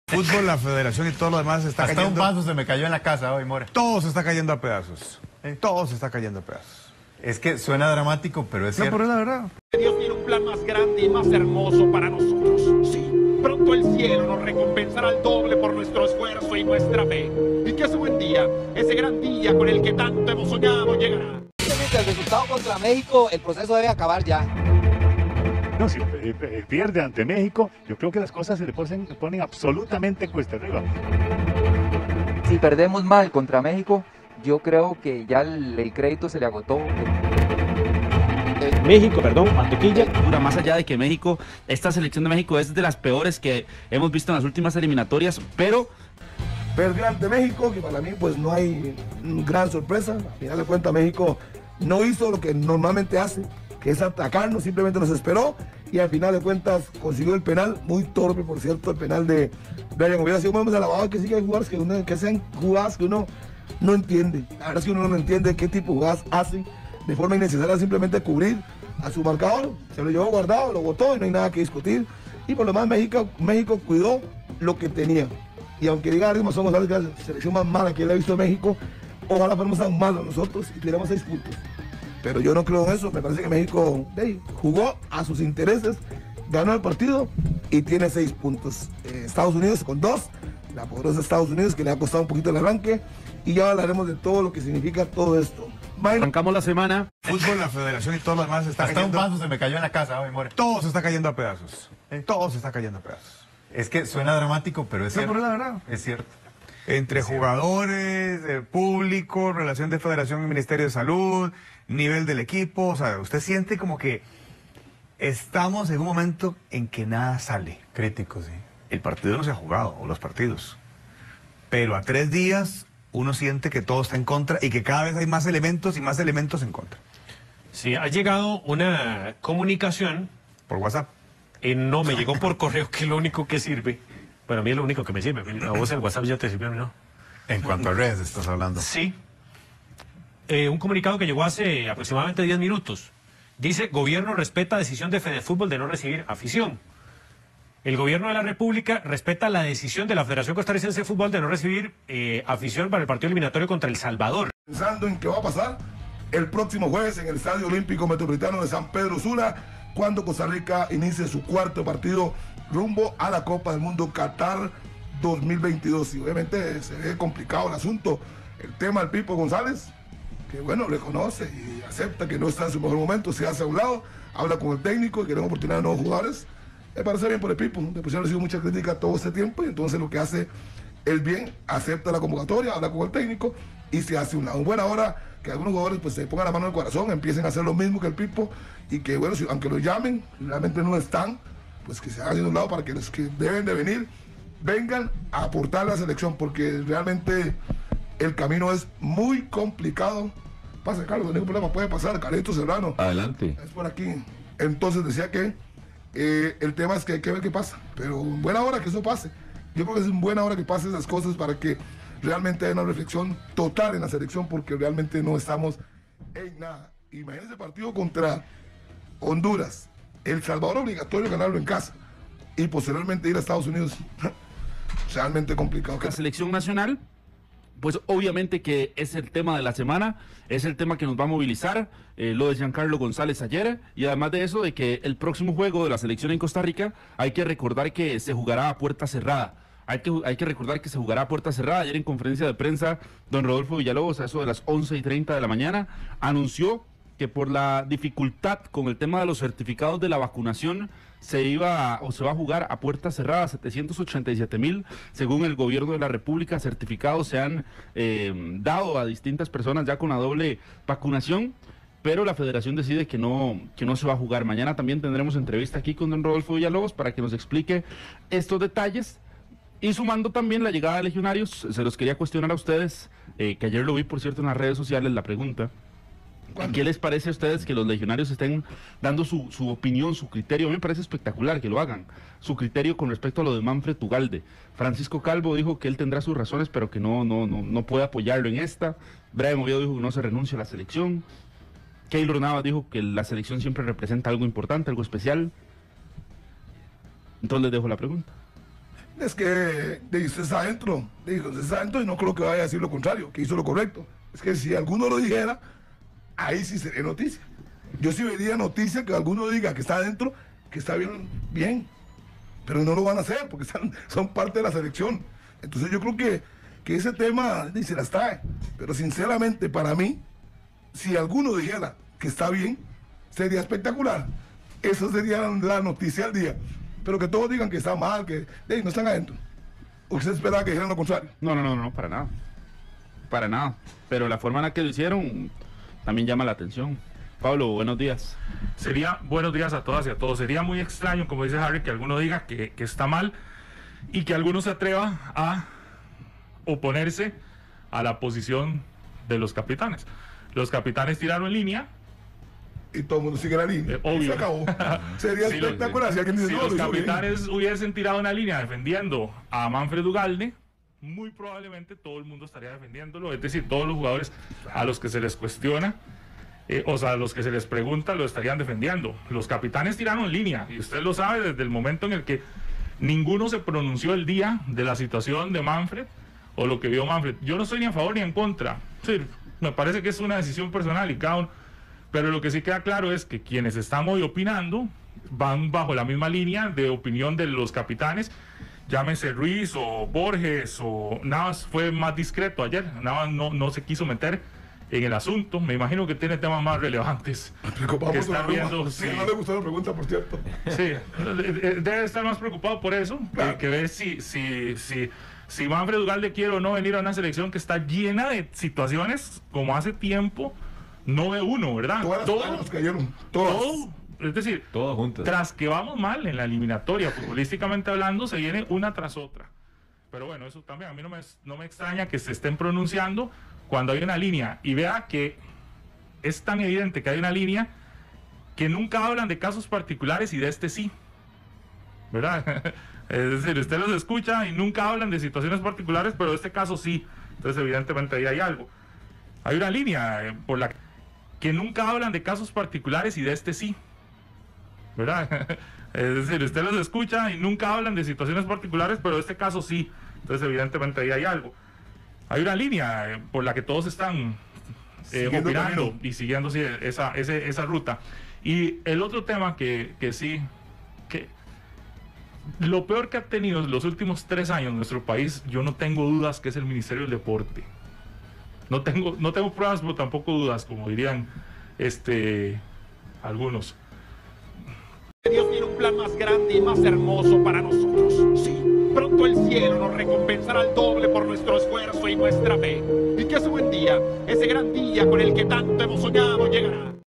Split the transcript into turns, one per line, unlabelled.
Fútbol, la federación y todo lo demás está cayendo.
Hasta un vaso se me cayó en la casa hoy, More.
Todo se está cayendo a pedazos. Todo se está cayendo a pedazos.
Es que suena dramático, pero es cierto.
No, pero es la verdad.
Dios tiene un plan más grande y más hermoso para nosotros. Sí, pronto el cielo nos recompensará al doble por nuestro esfuerzo y nuestra fe. Y que ese buen día, ese gran día con el que tanto hemos soñado, llegará.
El resultado contra México, el proceso debe acabar ya.
No, si pierde ante México, yo creo que las cosas se le ponen absolutamente cuesta arriba.
Si perdemos mal contra México, yo creo que ya el crédito se le agotó.
México, Mantequilla. Más allá de que México, esta selección de México es de las peores que hemos visto en las últimas eliminatorias, pero
perdió ante México, que para mí pues no hay gran sorpresa. Al final de cuentas México no hizo lo que normalmente hace, que es atacarnos, simplemente nos esperó y al final de cuentas consiguió el penal, muy torpe por cierto, el penal de Brian. Hubiera sido más alabado que sí que hay jugadores que sean jugadas que uno no entiende. La verdad es que uno no entiende qué tipo de jugadas hacen de forma innecesaria, simplemente cubrir a su marcador, se lo llevó guardado, lo botó y no hay nada que discutir. Y por lo demás México cuidó lo que tenía. Y aunque diga Argos González que es la selección más mala que él ha visto en México, ojalá fuéramos tan malos nosotros y tuviéramos 6 puntos. Pero yo no creo en eso, me parece que México jugó a sus intereses, ganó el partido y tiene 6 puntos. Estados Unidos con 2, la poderosa Estados Unidos que le ha costado un poquito el arranque y ya hablaremos de todo lo que significa todo esto.
Arrancamos la semana.
Fútbol, la federación y todo lo demás está
Hasta
cayendo.
un vaso se me cayó en la casa hoy, More.
Todo se está cayendo a pedazos. Todo se está cayendo a pedazos.
Es que suena dramático, pero es
No,
cierto.
pero es la verdad.
Es cierto.
Entre jugadores, público, relación de federación y Ministerio de Salud, nivel del equipo, o sea, usted siente como que estamos en un momento en que nada sale.
Crítico, sí.
El partido no se ha jugado, o los partidos. Pero a 3 días uno siente que todo está en contra y que cada vez hay más elementos y más elementos en contra.
Sí, ha llegado una comunicación.
Por WhatsApp.
No, me llegó por correo, que es lo único que sirve. Bueno, a mí es lo único que me sirve. A vos el WhatsApp ya te sirvió, ¿no?
En cuanto a redes estás hablando.
Sí. Un comunicado que llegó hace aproximadamente 10 minutos. Dice, gobierno respeta decisión de Fedefútbol de no recibir afición. El gobierno de la República respeta la decisión de la Federación Costarricense de Fútbol de no recibir afición para el partido eliminatorio contra El Salvador.
Pensando en qué va a pasar el próximo jueves en el Estadio Olímpico Metropolitano de San Pedro Sula, cuando Costa Rica inicie su 4º partido rumbo a la Copa del Mundo Qatar 2022. Y obviamente se ve complicado el asunto. El tema del Pipo González, que bueno, le conoce y acepta que no está en su mejor momento, se hace a un lado, habla con el técnico y que le da oportunidad a nuevos jugadores. Me parece bien por el Pipo, después ha recibido mucha crítica todo este tiempo y entonces lo que hace el bien, acepta la convocatoria, habla con el técnico y se hace a un lado. En buena hora que algunos jugadores pues se pongan la mano en el corazón, empiecen a hacer lo mismo que el Pipo y que bueno, aunque lo llamen, realmente no están, pues que se hagan de un lado para que los que deben de venir vengan a aportar a la selección, porque realmente el camino es muy complicado. Pasa, Carlos, no hay ningún problema, puede pasar, Carlitos Serrano.
Adelante.
Es por aquí. Entonces decía que el tema es que hay que ver qué pasa, pero en buena hora que eso pase. Yo creo que es en buena hora que pasen esas cosas para que realmente haya una reflexión total en la selección, porque realmente no estamos en nada. Imagínense el partido contra Honduras, El Salvador obligatorio ganarlo en casa y posteriormente ir a Estados Unidos. Realmente complicado.
La selección nacional, pues obviamente que es el tema de la semana, es el tema que nos va a movilizar, lo de Giancarlo González ayer, y además de eso, de que el próximo juego de la selección en Costa Rica, hay que recordar que se jugará a puerta cerrada. Hay que recordar que se jugará a puerta cerrada. Ayer en conferencia de prensa, don Rodolfo Villalobos, a eso de las 11:30 de la mañana, anunció que por la dificultad con el tema de los certificados de la vacunación se va a jugar a puerta cerrada. 787,000, según el gobierno de la República, certificados se han dado a distintas personas ya con la doble vacunación, pero la federación decide que no se va a jugar. Mañana también tendremos entrevista aquí con don Rodolfo Villalobos para que nos explique estos detalles. Y sumando también la llegada de legionarios, se los quería cuestionar a ustedes, que ayer lo vi, por cierto, en las redes sociales, la pregunta. ¿Qué les parece a ustedes que los legionarios estén dando su opinión, su criterio? A mí me parece espectacular que lo hagan. Su criterio con respecto a lo de Manfred Ugalde. Francisco Calvo dijo que él tendrá sus razones, pero que no puede apoyarlo en esta. Brian Oviedo dijo que no se renuncia a la selección. Keylor Navas dijo que la selección siempre representa algo importante, algo especial. Entonces les dejo la pregunta.
Es que usted está adentro, usted está adentro y no creo que vaya a decir lo contrario, que hizo lo correcto. Es que si alguno lo dijera, ahí sí sería noticia. Yo sí vería noticia que alguno diga que está adentro, que está bien, pero no lo van a hacer porque son parte de la selección. Entonces yo creo que ese tema se las trae, pero sinceramente para mí, si alguno dijera que está bien, sería espectacular. Eso sería la noticia del día. Pero que todos digan que está mal, que no están adentro. ¿O usted esperaba que dijeran lo contrario?
No, para nada. Para nada. Pero la forma en la que lo hicieron también llama la atención. Pablo, buenos días.
Buenos días a todas y a todos. Sería muy extraño, como dice Harry, que alguno diga que está mal y que alguno se atreva a oponerse a la posición de los capitanes. Los capitanes tiraron en línea.
Y todo el mundo sigue la línea.
Obvio.
Se acabó. Sería espectacular si alguien dice,
si los capitanes hubiesen tirado una línea defendiendo a Manfred Ugalde, muy probablemente todo el mundo estaría defendiéndolo. Es decir, todos los jugadores a los que se les cuestiona, o sea, a los que se les pregunta, lo estarían defendiendo. Los capitanes tiraron en línea, y usted lo sabe desde el momento en el que ninguno se pronunció el día de la situación de Manfred o lo que vio Manfred. Yo no estoy ni a favor ni en contra. Sí, me parece que es una decisión personal y cada uno. Pero lo que sí queda claro es que quienes están hoy opinando van bajo la misma línea de opinión de los capitanes. Llámese Ruiz o Borges o Navas, fue más discreto ayer. Navas no se quiso meter en el asunto. Me imagino que tiene temas más relevantes que estar viendo.
Sí, no le gustó la pregunta, por cierto.
Sí, debe estar más preocupado por eso, claro. Que ver si Manfred Ugalde quiere o no venir a una selección que está llena de situaciones como hace tiempo. No ve uno, ¿verdad?
Todos cayeron. Todos.
Es decir,
todos juntos.
Tras que vamos mal en la eliminatoria, futbolísticamente hablando, se viene una tras otra. Pero bueno, eso también a mí no me extraña que se estén pronunciando cuando hay una línea. Y vea que es tan evidente que hay una línea que nunca hablan de casos particulares y de este sí. ¿Verdad? Es decir, usted los escucha y nunca hablan de situaciones particulares, pero de este caso sí. Entonces, evidentemente, ahí hay algo. Hay una línea por la que nunca hablan de casos particulares y de este sí. ¿Verdad? Es decir, usted los escucha y nunca hablan de situaciones particulares, pero de este caso sí. Entonces, evidentemente, ahí hay algo. Hay una línea por la que todos están opinando y siguiendo sí, esa ruta. Y el otro tema que sí, que lo peor que ha tenido en los últimos 3 años nuestro país, yo no tengo dudas que es el Ministerio del Deporte. No tengo pruebas, pero tampoco dudas, como dirían algunos.
Dios tiene un plan más grande y más hermoso para nosotros. Sí, pronto el cielo nos recompensará al doble por nuestro esfuerzo y nuestra fe. Y que ese buen día, ese gran día con el que tanto hemos soñado, llegará.